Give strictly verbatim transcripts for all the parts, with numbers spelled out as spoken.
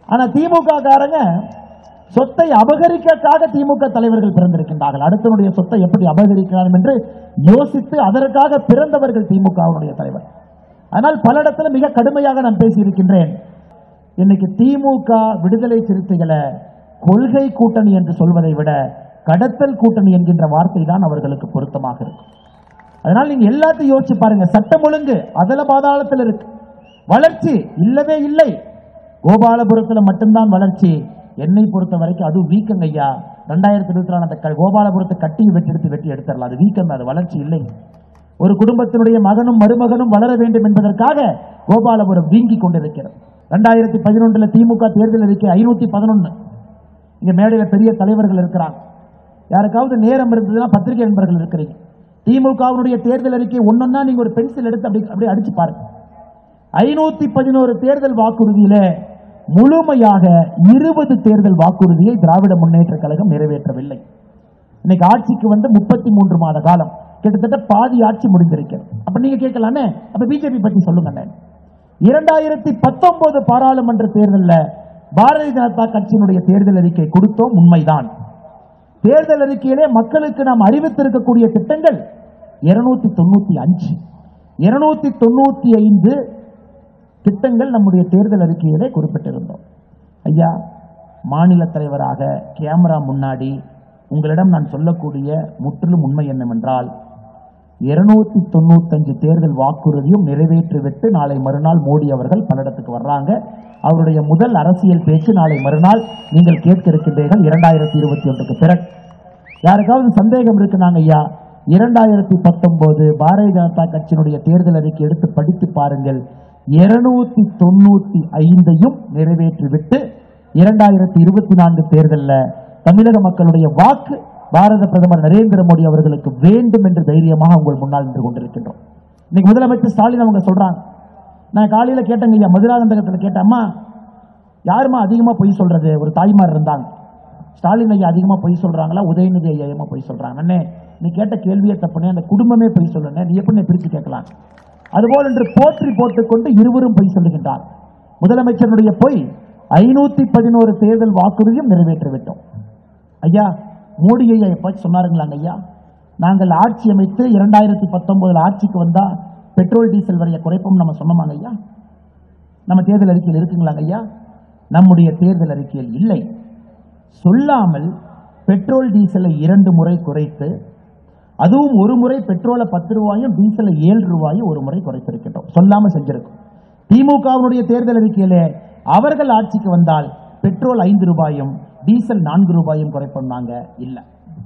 ஆனா திமுக காரங்க சொத்தை அபகரிக்கக்காக திமுக தலைவர்கள் பிறந்திருக்கின்றார்கள். அடுத்தனுடைய சொத்தை எப்படி அபகரிக்கலாம் என்று யோசித்து அதற்காக பிறந்தவர்கள் திமுகவுடைய தலைவர். ஆனால் பல இடத்துல மிக கடுமையாக நான் பேசியிருக்கின்றேன். இன்னைக்கு திமுக விடுதலை சிறுத்தைகளை கொள்கை கூட்டணி என்று சொல்வதை விட கடத்தல் கூட்டணி என்கின்ற வார்த்தை தான் அவர்களுக்கு பொருத்தமாக இருக்கும். அதனால் நீங்க எல்லாத்தையும் யோசிச்சு பாருங்க. சட்டம் ஒழுங்கு அதல பாதாளத்தில் இருக்கு, வளர்ச்சி இல்லவே இல்லை. கோபாலபுரத்தில் மட்டும்தான் வளர்ச்சி. என்னை பொறுத்த வரைக்கும் அது வீக்கங்க ஐயா. ரெண்டாயிரத்தி இருபத்தி நாலு கோபாலபுரத்தை கட்டி வெட்டி எடுத்து வெட்டி எடுத்துடலாம். அது வீக்கம், அது வளர்ச்சி இல்லை. ஒரு குடும்பத்தினுடைய மகனும் மருமகனும் வளர வேண்டும் என்பதற்காக கோபாலபுரம் வீங்கி கொண்டிருக்கிறது. ரெண்டாயிரத்தி பதினொன்றுல திமுக தேர்தல் அறிக்கை ஐநூத்தி பதினொன்னு. இங்க மேடையில் பெரிய தலைவர்கள் இருக்கிறாங்க. யாருக்காவது நேரம் இருந்ததுன்னா பத்திரிகை நண்பர்கள் இருக்கிறீங்க. திமுகவுடைய தேர்தல் அறிக்கை ஒன்னொன்னா நீங்க ஒரு பென்சில் எடுத்து அப்படி அப்படியே அடிச்சு பாருங்க. ஐநூத்தி பதினோரு தேர்தல் வாக்குறுதியில முழுமையாக இருபது தேர்தல் வாக்குறுதியை திராவிட முன்னேற்ற கழகம் நிறைவேற்றவில்லை. இன்னைக்கு ஆட்சிக்கு வந்து முப்பத்தி மூன்று மாத காலம், கிட்டத்தட்ட பாதி ஆட்சி முடிந்திருக்கிறது. அப்ப நீங்க கேட்கலாமே, அப்ப பிஜேபி பத்தி சொல்லுங்க. இரண்டாயிரத்தி பத்தொன்பது பாராளுமன்ற தேர்தலில் பாரதிய ஜனதா கட்சியினுடைய தேர்தல் அறிக்கை கொடுத்தோம், உண்மைதான். தேர்தல் அறிக்கையிலே மக்களுக்கு நாம் அறிவித்திருக்கக்கூடிய திட்டங்கள் இருநூத்தி தொண்ணூத்தி அஞ்சு இருநூத்தி தொண்ணூத்தி ஐந்து திட்டங்கள் நம்முடைய தேர்தல் அறிக்கையிலே குறிப்பிட்டிருந்தோம். ஐயா, மாநில தலைவராக கேமரா முன்னாடி உங்களிடம் நான் சொல்லக்கூடிய முற்றிலும் உண்மை என்னவென்றால், இருநூத்தி தொண்ணூத்தி அஞ்சு தேர்தல் வாக்குறுதியும் நிறைவேற்றிவிட்டு நாளை மறுநாள் மோடி அவர்கள் பல்லடத்துக்கு வர்றாங்க. அவருடைய முதல் அரசியல் பேச்சு நாளை மறுநாள் நீங்கள் கேட்க இருக்கின்றீர்கள், இரண்டாயிரத்தி இருபத்தி ஒன்றுக்கு பிறகு. யாருக்காவது சந்தேகம் இருக்குனாங்க ஐயா, இரண்டாயிரத்தி பத்தொன்பது பாரதிய ஜனதா கட்சியினுடைய தேர்தல் அறிக்கை எடுத்து படித்து பாருங்கள். இருநூத்தி தொண்ணூத்தி ஐந்தையும் நிறைவேற்றிவிட்டு இரண்டாயிரத்தி இருபத்தி நான்கு தேர்தலில் தமிழக மக்களுடைய வாக்கு பாரத பிரதமர் நரேந்திர மோடி அவர்களுக்கு வேண்டும் என்று தைரியமாக உங்கள் முன்னால் நின்று கொண்டிருக்கின்றோம். இன்னைக்கு முதலமைச்சர் ஸ்டாலின் அவங்க சொல்றாங்க. நான் காலையில கேட்டேங்க ஐயா, மதுராந்தகத்தில் கேட்டேம்மா, யாருமா அதிகமா பொய் சொல்றது? ஒரு தாய்மார் இருந்தாங்க. ஸ்டாலின் ஐயா அதிகமா பொய் சொல்றாங்களா, உதயநிதி ஐயா அதிகமா பொய் சொல்றாங்க? அண்ணே, நீ கேட்ட கேள்வியை தப்புனே, அந்த குடும்பமே பொய் சொல்லுனே, நீ எப்படி பிரிச்சு கேட்கலாம்? அதுபோல் என்று போற்றி போட்டுக்கொண்டு இருவரும் பொய் சொல்லுகின்றார். முதலமைச்சருடைய பொய் ஐநூத்தி பதினோரு தேர்தல் வாக்குறுதியும் நிறைவேற்றிவிட்டோம். ஐயா, மோடி ஐயா எப்ப சொன்னாருங்களாங்க ஐயா, நாங்கள் ஆட்சி அமைத்து இரண்டாயிரத்தி பத்தொன்பதுல ஆட்சிக்கு வந்தா பெட்ரோல் டீசல் வரைய குறைப்போம் நம்ம சொன்னோமாங்க ஐயா? நம்ம தேர்தல் அறிக்கையில் இருக்குங்களாங்க ஐயா? நம்முடைய தேர்தல் அறிக்கையில் இல்லை. சொல்லாமல் பெட்ரோல் டீசலை இரண்டு முறை குறைத்து, அதுவும் ஒரு முறை பெட்ரோலை பத்து ரூபாயும் டீசலை ஏழு ரூபாயும் ஒரு முறை குறைத்திருக்கின்றோம். சொல்லாம செஞ்சிருக்கும். திமுகவுடைய தேர்தல் அறிக்கையிலே அவர்கள் ஆட்சிக்கு வந்தால் பெட்ரோல் ஐந்து ரூபாயும் டீசல் நான்கு ரூபாயும் குறைப்பாங்க. இல்ல,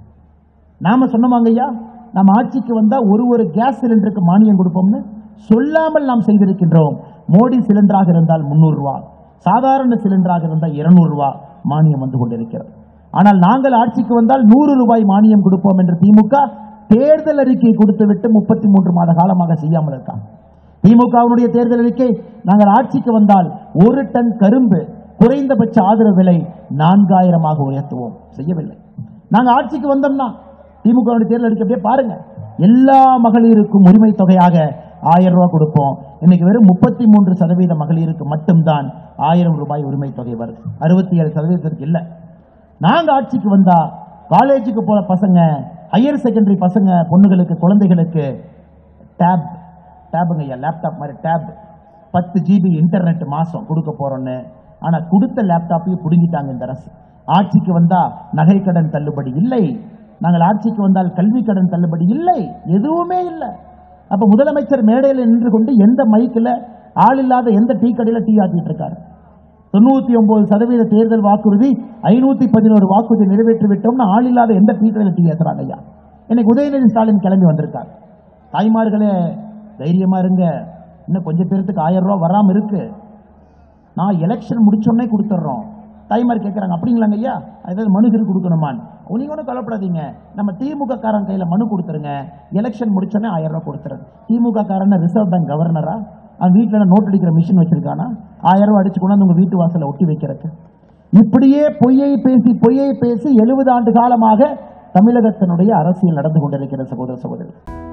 நாம சொன்னோமாங்க ஐயா, நம்ம ஆட்சிக்கு வந்தா ஒரு ஒரு கேஸ் சிலிண்டருக்கு மானியம் கொடுப்போம்னு சொல்லாமல் நாம் செய்திருக்கின்றோம். மோடி சிலிண்டராக இருந்தால் முன்னூறு ரூபாய், சாதாரண சிலிண்டராக இருந்தால் இருநூறு ரூபாய் மானியம் வந்து கொண்டிருக்கிறது. ஆனால் நாங்கள் ஆட்சிக்கு வந்தால் நூறு ரூபாய் மானியம் கொடுப்போம் என்று திமுக தேர்தல் அறிக்கை கொடுத்துவிட்டு முப்பத்தி மூன்று மாத காலமாக செய்யாமல் இருக்காங்க. திமுகவுடைய தேர்தல் அறிக்கை, நாங்கள் ஆட்சிக்கு வந்தால் ஒரு டன் கரும்பு குறைந்தபட்ச ஆதரவு விலை நான்காயிரமாக உயர்த்துவோம். செய்யவில்லை. நாங்கள் ஆட்சிக்கு வந்தோம்னா திமுக தேர்தல் அறிக்கை பாருங்க, எல்லா மகளிருக்கும் உரிமை தொகையாக ஆயிரம் ரூபாய் கொடுப்போம். இன்னைக்கு வெறும் முப்பத்தி மூன்று சதவீத மகளிருக்கு மட்டும்தான் ஆயிரம் ரூபாய் உரிமை தொகை வருது. அறுபத்தி ஏழு சதவீதத்திற்கு இல்ல. நாங்க ஆட்சிக்கு வந்தா காலேஜுக்கு போற பசங்க, ஹையர் செகண்டரி பசங்க பொண்ணுகளுக்கு குழந்தைகளுக்கு டேப் டேபுங்க ஐயா, லேப்டாப் மாதிரி டேப் பத்து ஜிபி இன்டர்நெட் மாசம் கொடுக்க போறோம்னு. ஆனா கொடுத்த லேப்டாப்பையும் புடுங்கிட்டாங்க இந்த அரசு. ஆட்சிக்கு வந்தா நகை கடன் தள்ளுபடி இல்லை, நாங்கள் ஆட்சிக்கு வந்தால் கல்வி கடன் தள்ளுபடி இல்லை, எதுவுமே இல்லை. அப்ப முதலமைச்சர் மேடையில் நின்று கொண்டு எந்த மைக்கில் ஆள் இல்லாத எந்த டீ கடையில் டீ ஆத்திட்டு இருக்காரு? தொண்ணூத்தி ஒன்பது சதவீத தேர்தல் வாக்குறுதி ஐநூத்தி பதினோரு வாக்குறுதி நிறைவேற்றி விட்டோம்னு ஆள் இல்லாத எந்த டீ கடையில் டீ ஏத்துறாங்க ஐயா? இன்னைக்கு உதயநிதி ஸ்டாலின் கிளம்பி வந்திருக்கார். தாய்மார்களே தைரியமா இருங்க, இன்னும் கொஞ்சம் பேருக்கு ஆயிரம் ரூபாய் வராம இருக்கு, நான் எலெக்ஷன் முடிச்சோடனே கொடுத்துட்றோம். தாய்மார் கேட்கறாங்க, அப்படிங்களாங்க ஐயா, ஏதாவது மனுக்கு கொடுக்கணுமான்? நீங்க ஒன்றும் கவலைப்படாதீங்க, நம்ம திமுக காரன் கையில மனு கொடுத்துருங்க, எலெக்ஷன் முடிச்சோடனே ஆயிரம் ரூபாய் கொடுத்துருங்க. திமுக காரன் ரிசர்வ் பேங்க் கவர்னரா? அவன் வீட்டுல நோட் அடிக்கிற மிஷின் வச்சிருக்கானா? ஆயிரம் ரூபாய் அடிச்சு கொண்டு உங்க வீட்டு வாசல ஒட்டி வைக்கிறதுக்கு. இப்படியே பொய்யை பேசி பொய்யை பேசி எழுபது ஆண்டு காலமாக தமிழகத்தினுடைய அரசியல் நடந்து கொண்டிருக்கிற சகோதர சகோதரி.